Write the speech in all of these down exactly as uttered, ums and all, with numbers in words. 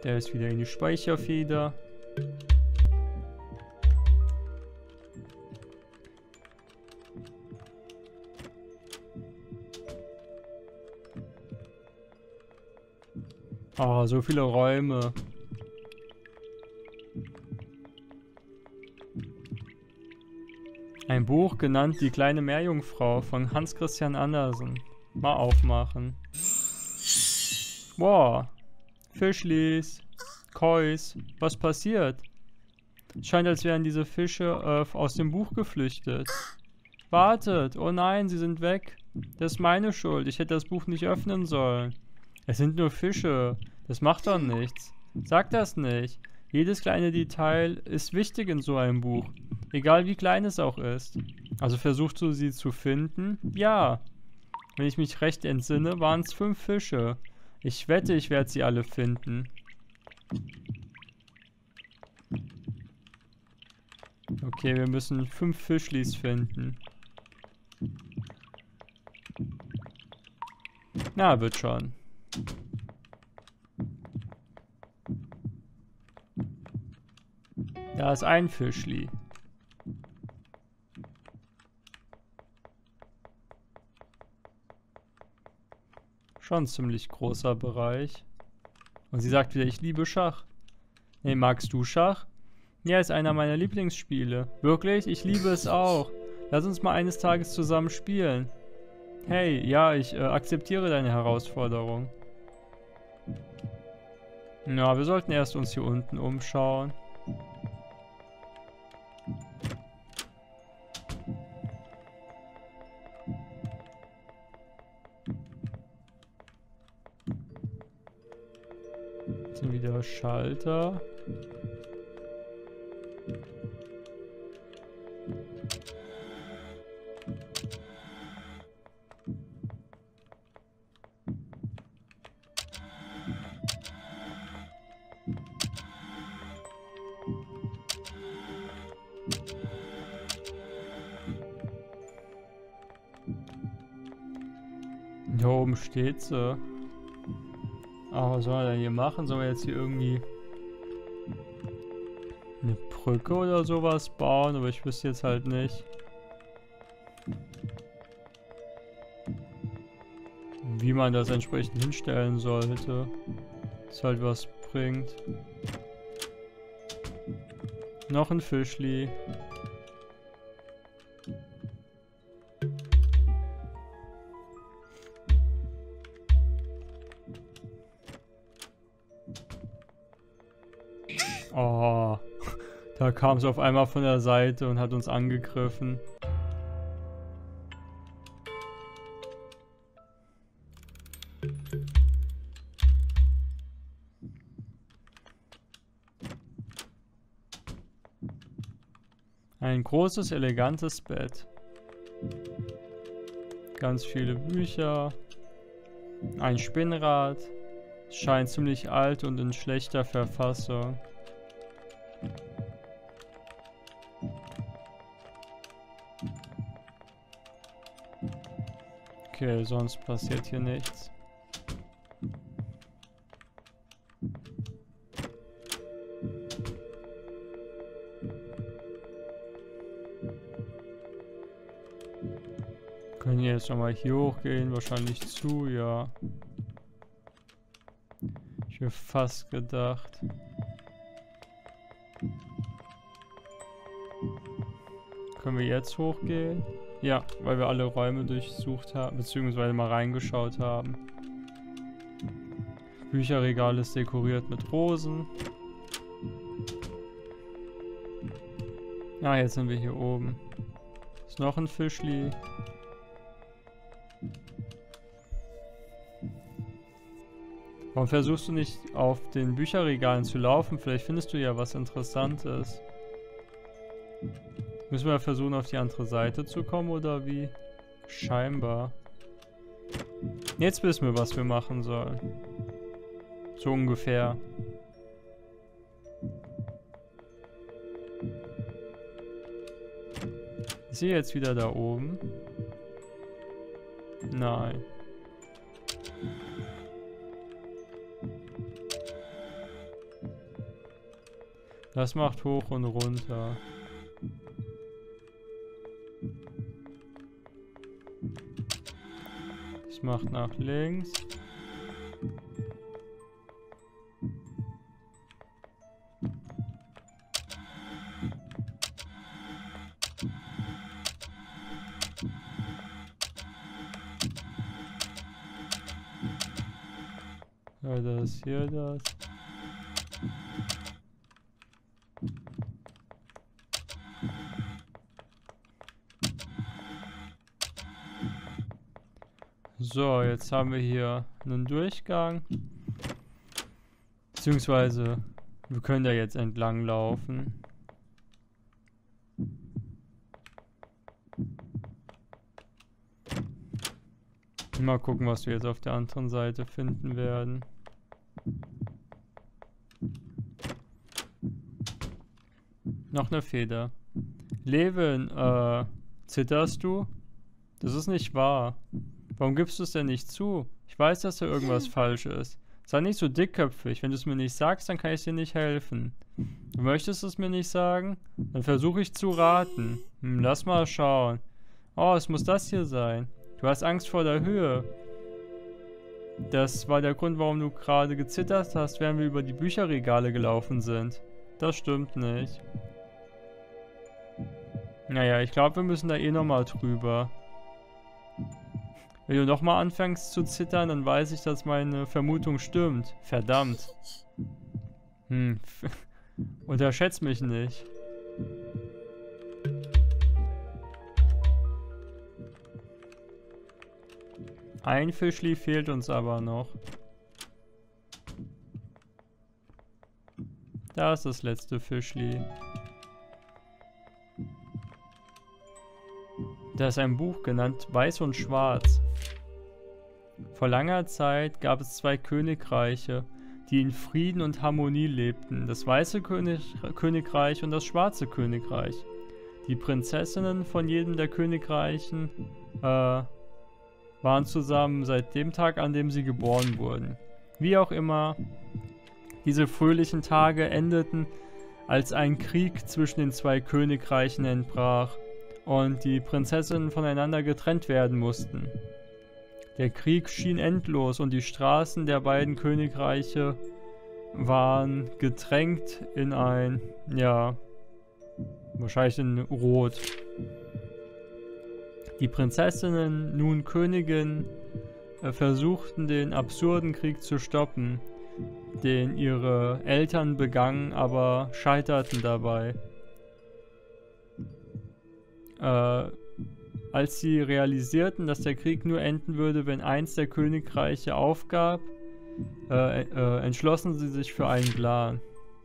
Der ist wieder in die Speicherfeder. Ah, so viele Räume. Ein Buch genannt Die kleine Meerjungfrau von Hans Christian Andersen. Mal aufmachen. Wow. Fischlis. Kois. Was passiert? Scheint, als wären diese Fische äh, aus dem Buch geflüchtet. Wartet. Oh nein, sie sind weg. Das ist meine Schuld. Ich hätte das Buch nicht öffnen sollen. Es sind nur Fische. Das macht doch nichts. Sag das nicht. Jedes kleine Detail ist wichtig in so einem Buch. Egal wie klein es auch ist. Also versuchst du sie zu finden? Ja. Wenn ich mich recht entsinne, waren es fünf Fische. Ich wette, ich werde sie alle finden. Okay, wir müssen fünf Fischlis finden. Na, wird schon. Da ist ein Fischli. Schon ein ziemlich großer Bereich. Und sie sagt wieder, ich liebe Schach. Hey, magst du Schach? Ja, ist einer meiner Lieblingsspiele. Wirklich? Ich liebe es auch. Lass uns mal eines Tages zusammen spielen. Hey, ja, ich äh, akzeptiere deine Herausforderung. Na, wir sollten erst uns hier unten umschauen. Jetzt sind wieder Schalter. Hier oben steht sie. Aber was soll er denn hier machen? Sollen wir jetzt hier irgendwie eine Brücke oder sowas bauen? Aber ich wüsste jetzt halt nicht, wie man das entsprechend hinstellen sollte. Dass halt was bringt. Noch ein Fischli. Oh, da kam es auf einmal von der Seite und hat uns angegriffen. Ein großes, elegantes Bett. Ganz viele Bücher. Ein Spinnrad. Es scheint ziemlich alt und in schlechter Verfassung. Okay, sonst passiert hier nichts. Können wir jetzt nochmal hier hochgehen? Wahrscheinlich zu, ja. Ich hätte fast gedacht. Können wir jetzt hochgehen? Ja, weil wir alle Räume durchsucht haben, beziehungsweise mal reingeschaut haben. Bücherregal ist dekoriert mit Rosen. Ah, jetzt sind wir hier oben. Ist noch ein Fischli. Warum versuchst du nicht auf den Bücherregalen zu laufen? Vielleicht findest du ja was Interessantes. Müssen wir versuchen, auf die andere Seite zu kommen, oder wie? Scheinbar. Jetzt wissen wir, was wir machen sollen. So ungefähr. Ist sie jetzt wieder da oben? Nein. Das macht hoch und runter. Das macht nach links. Ja, das hier, das. So, jetzt haben wir hier einen Durchgang. Beziehungsweise, wir können da jetzt entlang laufen. Mal gucken, was wir jetzt auf der anderen Seite finden werden. Noch eine Feder. Levin, äh, zitterst du? Das ist nicht wahr. Warum gibst du es denn nicht zu? Ich weiß, dass da irgendwas falsch ist. Sei nicht so dickköpfig. Wenn du es mir nicht sagst, dann kann ich dir nicht helfen. Du möchtest es mir nicht sagen? Dann versuche ich zu raten. Hm, lass mal schauen. Oh, es muss das hier sein. Du hast Angst vor der Höhe. Das war der Grund, warum du gerade gezittert hast, während wir über die Bücherregale gelaufen sind. Das stimmt nicht. Naja, ich glaube, wir müssen da eh nochmal drüber. Wenn du nochmal anfängst zu zittern, dann weiß ich, dass meine Vermutung stimmt. Verdammt. Hm. Unterschätz mich nicht. Ein Fischli fehlt uns aber noch. Da ist das letzte Fischli. Da ist ein Buch genannt Weiß und Schwarz. Vor langer Zeit gab es zwei Königreiche, die in Frieden und Harmonie lebten. Das Weiße König Königreich und das Schwarze Königreich. Die Prinzessinnen von jedem der Königreichen äh, waren zusammen seit dem Tag, an dem sie geboren wurden. Wie auch immer, diese fröhlichen Tage endeten, als ein Krieg zwischen den zwei Königreichen entbrach und die Prinzessinnen voneinander getrennt werden mussten. Der Krieg schien endlos und die Straßen der beiden Königreiche waren getränkt in ein, ja, wahrscheinlich in Rot. Die Prinzessinnen, nun Königin, äh, versuchten den absurden Krieg zu stoppen, den ihre Eltern begangen, aber scheiterten dabei. Äh, als sie realisierten, dass der Krieg nur enden würde, wenn eins der Königreiche aufgab, äh, äh, entschlossen sie sich für einen Plan.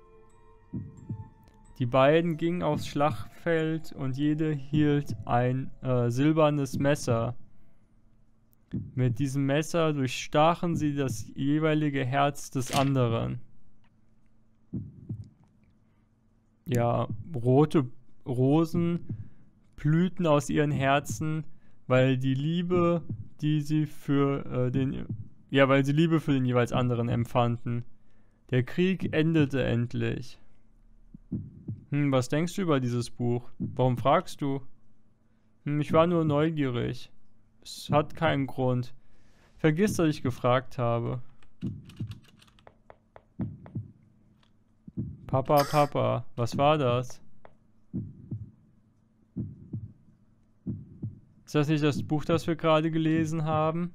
Die beiden gingen aufs Schlachtfeld und jede hielt ein äh, silbernes Messer. Mit diesem Messer durchstachen sie das jeweilige Herz des anderen. Ja, rote Rosen blühten aus ihren Herzen, weil die Liebe, die sie für äh, den, ja, weil sie Liebe für den jeweils anderen empfanden. Der Krieg endete endlich. Hm, was denkst du über dieses Buch? Warum fragst du? Hm, ich war nur neugierig. Es hat keinen Grund. Vergiss, dass ich gefragt habe. Papa, Papa, was war das? Ist das nicht das Buch, das wir gerade gelesen haben?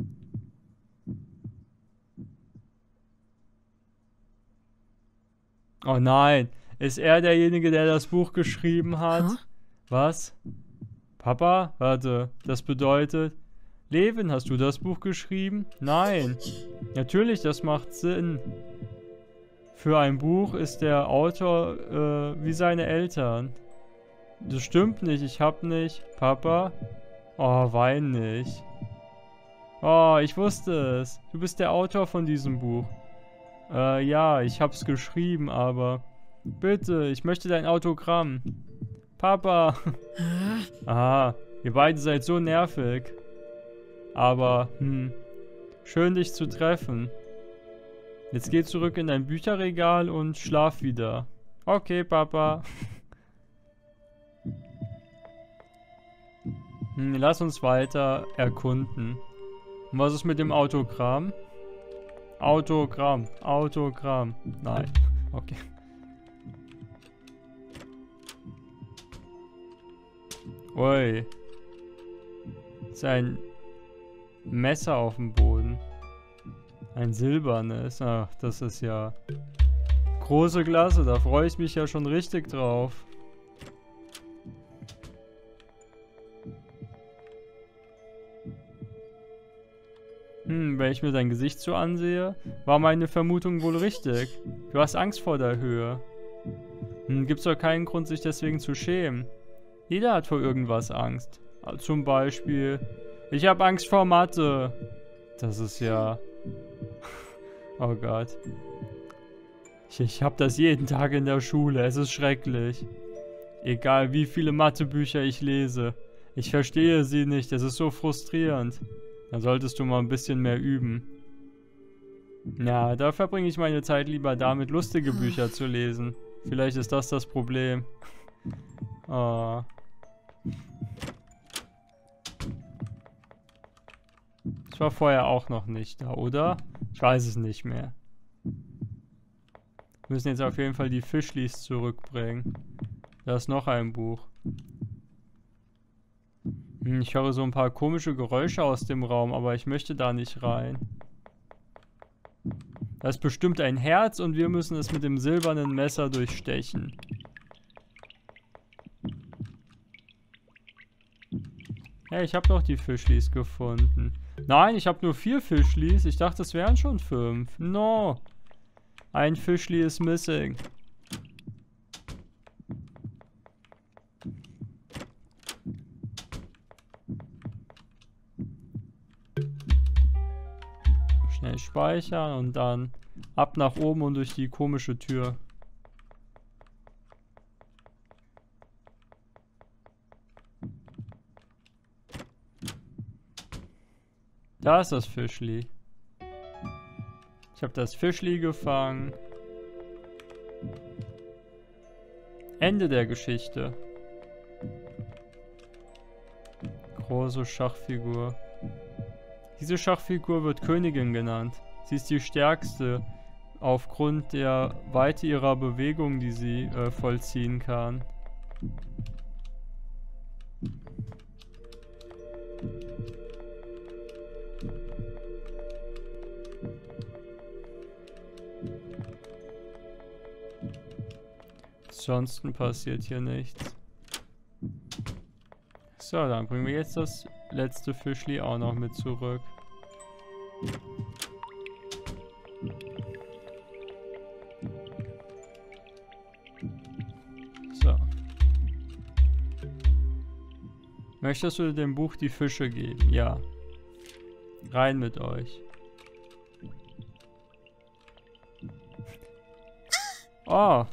Oh nein, ist er derjenige, der das Buch geschrieben hat? Huh? Was? Papa? Warte, das bedeutet... Levin, hast du das Buch geschrieben? Nein. Natürlich, das macht Sinn. Für ein Buch ist der Autor äh, wie seine Eltern. Das stimmt nicht, ich hab nicht... Papa? Oh, wein nicht. Oh, ich wusste es. Du bist der Autor von diesem Buch. Äh, ja, ich hab's geschrieben, aber... Bitte, ich möchte dein Autogramm. Papa. Aha, ihr beide seid so nervig. Aber, hm, schön dich zu treffen. Jetzt geh zurück in dein Bücherregal und schlaf wieder. Okay, Papa. Hm, lass uns weiter erkunden. Und was ist mit dem Autogramm? Autogramm, Autogramm. Nein. Okay. Ui. Ist ein Messer auf dem Boden. Ein silbernes. Ach, das ist ja große Klasse. Da freue ich mich ja schon richtig drauf. Hm, wenn ich mir dein Gesicht so ansehe, war meine Vermutung wohl richtig. Du hast Angst vor der Höhe. Hm, gibt's doch keinen Grund, sich deswegen zu schämen. Jeder hat vor irgendwas Angst. Zum Beispiel, ich habe Angst vor Mathe. Das ist ja... Oh Gott. Ich, ich habe das jeden Tag in der Schule. Es ist schrecklich. Egal wie viele Mathebücher ich lese. Ich verstehe sie nicht. Es ist so frustrierend. Dann solltest du mal ein bisschen mehr üben. Ja, da verbringe ich meine Zeit lieber damit, lustige Bücher zu lesen. Vielleicht ist das das Problem. Oh. Ich war vorher auch noch nicht da, oder? Ich weiß es nicht mehr. Wir müssen jetzt auf jeden Fall die Fischlis zurückbringen. Da ist noch ein Buch. Hm, ich höre so ein paar komische Geräusche aus dem Raum, aber ich möchte da nicht rein. Da ist bestimmt ein Herz und wir müssen es mit dem silbernen Messer durchstechen. Hey, ich habe noch die Fischlis gefunden. Nein, ich habe nur vier Fischlis. Ich dachte, es wären schon fünf. No. Ein Fischli ist missing. Schnell speichern und dann ab nach oben und durch die komische Tür. Da ist das Fischli. Ich habe das Fischli gefangen. Ende der Geschichte. Große Schachfigur. Diese Schachfigur wird Königin genannt. Sie ist die stärkste aufgrund der Weite ihrer Bewegung, die sie äh, vollziehen kann. Ansonsten passiert hier nichts. So, dann bringen wir jetzt das letzte Fischli auch noch mit zurück. So. Möchtest du dem Buch die Fische geben? Ja. Rein mit euch. Oh.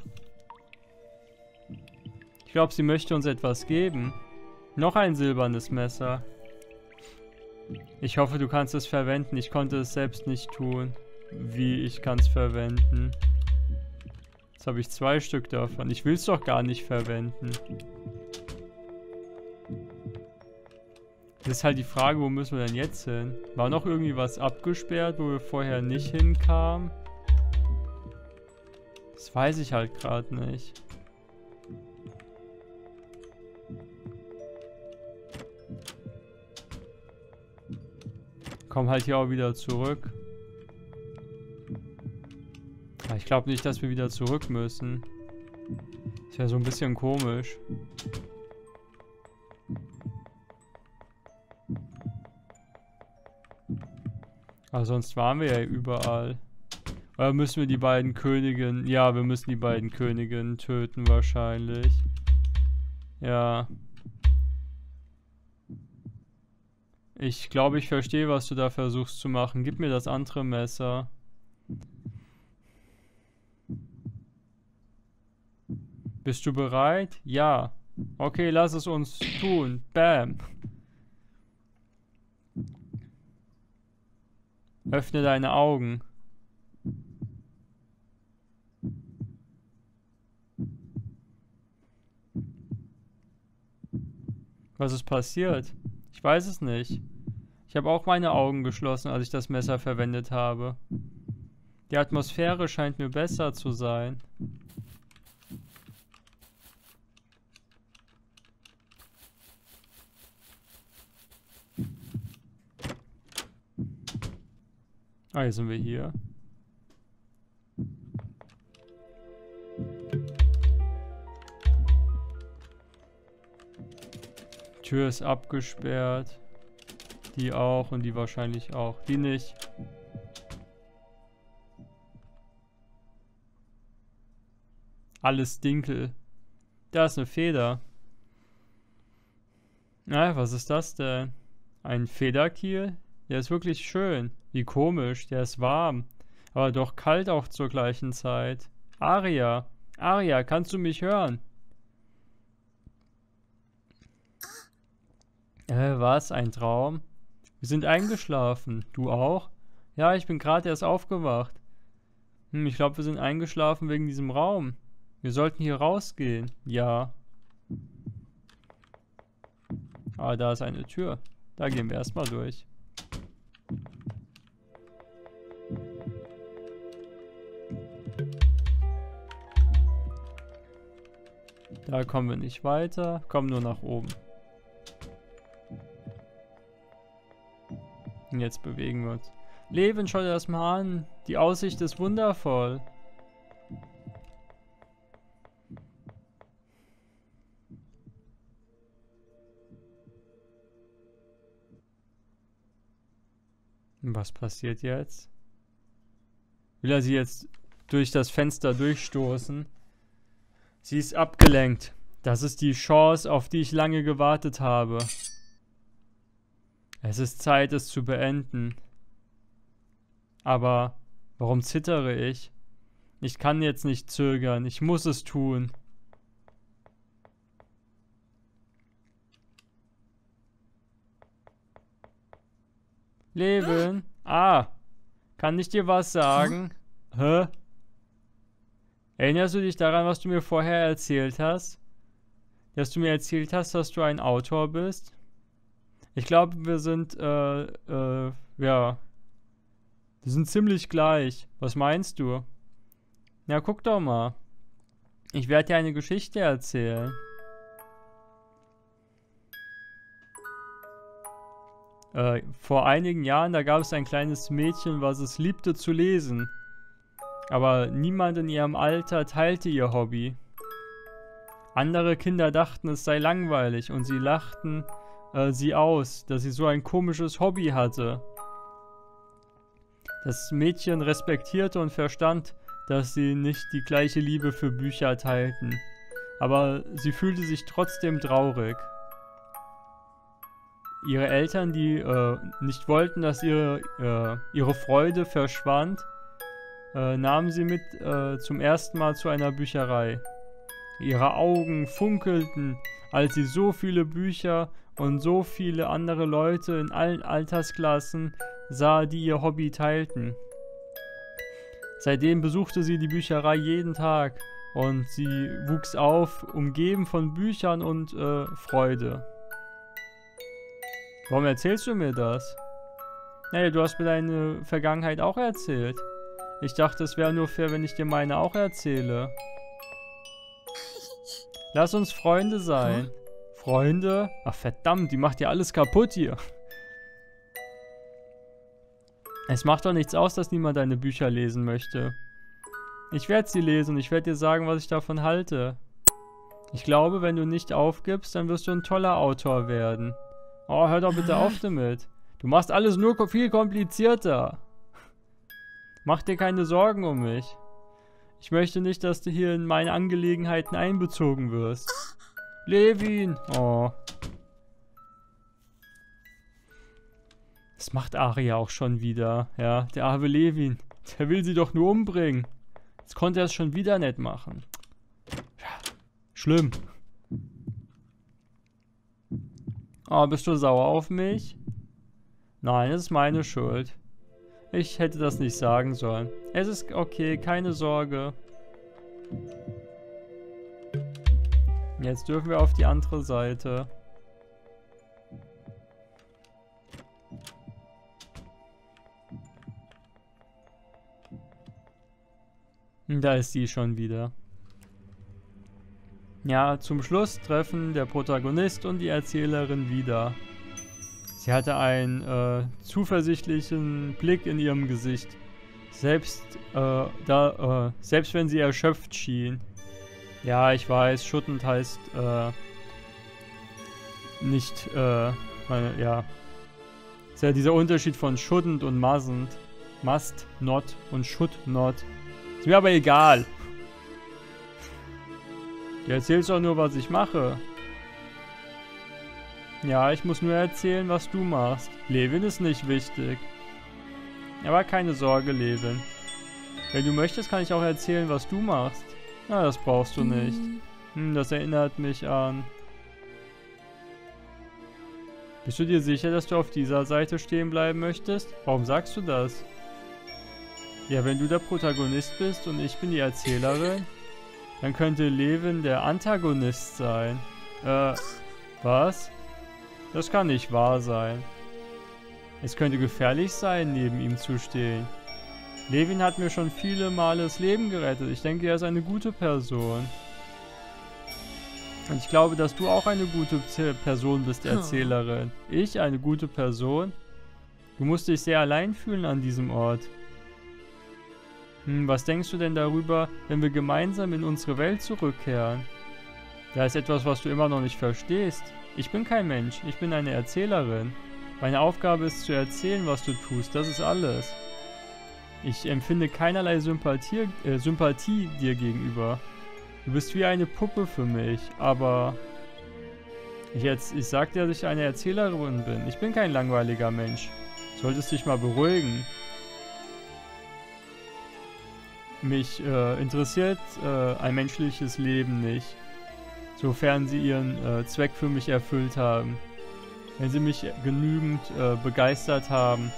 Ich glaube, sie möchte uns etwas geben. Noch ein silbernes Messer. Ich hoffe, du kannst es verwenden. Ich konnte es selbst nicht tun. Wie, ich kann es verwenden? Jetzt habe ich zwei Stück davon. Ich will es doch gar nicht verwenden. Das ist halt die Frage, wo müssen wir denn jetzt hin? War noch irgendwie was abgesperrt, wo wir vorher nicht hinkamen? Das weiß ich halt gerade nicht. Komm halt hier auch wieder zurück. Aber ich glaube nicht, dass wir wieder zurück müssen. Ist ja so ein bisschen komisch. Aber sonst waren wir ja überall. Oder müssen wir die beiden Königinnen... Ja, wir müssen die beiden Königinnen töten wahrscheinlich. Ja. Ich glaube, ich verstehe, was du da versuchst zu machen. Gib mir das andere Messer. Bist du bereit? Ja. Okay, lass es uns tun. Bam. Öffne deine Augen. Was ist passiert? Ich weiß es nicht. Ich habe auch meine Augen geschlossen, als ich das Messer verwendet habe. Die Atmosphäre scheint mir besser zu sein. Ah, jetzt sind wir hier. Tür ist abgesperrt. Die auch und die wahrscheinlich auch. Die nicht. Alles Dinkel. Da ist eine Feder. Na, was ist das denn? Ein Federkiel? Der ist wirklich schön. Wie komisch, der ist warm. Aber doch kalt auch zur gleichen Zeit. Aria, Aria, kannst du mich hören? Äh, was? Ein Traum? Wir sind eingeschlafen. Du auch? Ja, ich bin gerade erst aufgewacht. Hm, ich glaube, wir sind eingeschlafen wegen diesem Raum. Wir sollten hier rausgehen. Ja. Ah, da ist eine Tür. Da gehen wir erstmal durch. Da kommen wir nicht weiter. Kommen nur nach oben. Und jetzt bewegen wir uns. Levin, schau dir das mal an. Die Aussicht ist wundervoll. Was passiert jetzt? Will er sie jetzt durch das Fenster durchstoßen? Sie ist abgelenkt. Das ist die Chance, auf die ich lange gewartet habe. Es ist Zeit, es zu beenden. Aber warum zittere ich? Ich kann jetzt nicht zögern. Ich muss es tun. Levin? Ah, kann ich dir was sagen? Hä? Erinnerst du dich daran, was du mir vorher erzählt hast? Dass du mir erzählt hast, dass du ein Autor bist? Ich glaube, wir sind, äh, äh, ja. Wir sind ziemlich gleich. Was meinst du? Ja, guck doch mal. Ich werde dir eine Geschichte erzählen. Äh, vor einigen Jahren, da gab es ein kleines Mädchen, was es liebte zu lesen. Aber niemand in ihrem Alter teilte ihr Hobby. Andere Kinder dachten, es sei langweilig und sie lachten äh, sie aus, dass sie so ein komisches Hobby hatte. Das Mädchen respektierte und verstand, dass sie nicht die gleiche Liebe für Bücher teilten. Aber sie fühlte sich trotzdem traurig. Ihre Eltern, die äh, nicht wollten, dass ihre, äh, ihre Freude verschwand, äh, nahmen sie mit äh, zum ersten Mal zu einer Bücherei. Ihre Augen funkelten, als sie so viele Bücher und so viele andere Leute in allen Altersklassen sah, die ihr Hobby teilten. Seitdem besuchte sie die Bücherei jeden Tag und sie wuchs auf, umgeben von Büchern und äh, Freude. Warum erzählst du mir das? Naja, du hast mir deine Vergangenheit auch erzählt. Ich dachte, es wäre nur fair, wenn ich dir meine auch erzähle. Lass uns Freunde sein. Hm? Freunde? Ach verdammt, die macht ja alles kaputt hier. Es macht doch nichts aus, dass niemand deine Bücher lesen möchte. Ich werde sie lesen und ich werde dir sagen, was ich davon halte. Ich glaube, wenn du nicht aufgibst, dann wirst du ein toller Autor werden. Oh, hör doch bitte auf damit. Du machst alles nur viel komplizierter. Mach dir keine Sorgen um mich. Ich möchte nicht, dass du hier in meine Angelegenheiten einbezogen wirst. Levin! Oh. Das macht Aria auch schon wieder. Ja, der arme Levin. Der will sie doch nur umbringen. Jetzt konnte er es schon wieder nicht machen. Ja, schlimm. Oh, bist du sauer auf mich? Nein, es ist meine Schuld. Ich hätte das nicht sagen sollen. Es ist okay, keine Sorge. Jetzt dürfen wir auf die andere Seite. Da ist sie schon wieder. Ja, zum Schluss treffen der Protagonist und die Erzählerin wieder. Sie hatte einen äh, zuversichtlichen Blick in ihrem Gesicht. Selbst, äh, da, äh, selbst wenn sie erschöpft schien. Ja, ich weiß, schuttend heißt, äh, nicht, äh, meine, ja. Ist ja dieser Unterschied von schuttend und massend. Must not und should not. Ist mir aber egal. Du erzählst doch nur, was ich mache. Ja, ich muss nur erzählen, was du machst. Levin ist nicht wichtig. Aber keine Sorge, Levin. Wenn du möchtest, kann ich auch erzählen, was du machst. Na, das brauchst du nicht. Hm, das erinnert mich an... Bist du dir sicher, dass du auf dieser Seite stehen bleiben möchtest? Warum sagst du das? Ja, wenn du der Protagonist bist und ich bin die Erzählerin, dann könnte Levin der Antagonist sein. Äh, was? Das kann nicht wahr sein. Es könnte gefährlich sein, neben ihm zu stehen. Levin hat mir schon viele Male das Leben gerettet. Ich denke, er ist eine gute Person. Und ich glaube, dass du auch eine gute Person bist, Erzählerin. Ich, eine gute Person? Du musst dich sehr allein fühlen an diesem Ort. Hm, was denkst du denn darüber, wenn wir gemeinsam in unsere Welt zurückkehren? Da ist etwas, was du immer noch nicht verstehst. Ich bin kein Mensch, ich bin eine Erzählerin. Meine Aufgabe ist zu erzählen, was du tust, das ist alles. Ich empfinde keinerlei Sympathie, äh, Sympathie dir gegenüber. Du bist wie eine Puppe für mich, aber... Ich, jetzt, ich sag dir, dass ich eine Erzählerin bin. Ich bin kein langweiliger Mensch. Du solltest dich mal beruhigen. Mich äh, interessiert äh, ein menschliches Leben nicht. Sofern sie ihren äh, Zweck für mich erfüllt haben. Wenn sie mich genügend äh, begeistert haben.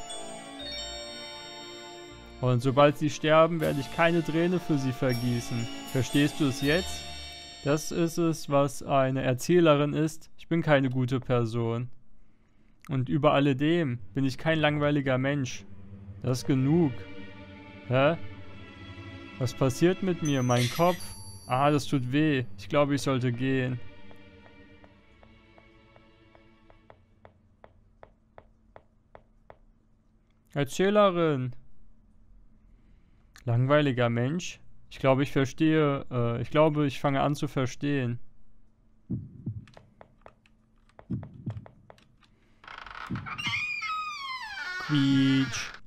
Und sobald sie sterben, werde ich keine Träne für sie vergießen. Verstehst du es jetzt? Das ist es, was eine Erzählerin ist. Ich bin keine gute Person. Und über alledem bin ich kein langweiliger Mensch. Das ist genug. Hä? Was passiert mit mir? Mein Kopf? Ah, das tut weh. Ich glaube, ich sollte gehen. Erzählerin. Langweiliger Mensch? Ich glaube, ich verstehe. Äh, ich glaube, ich fange an zu verstehen. Quietsch.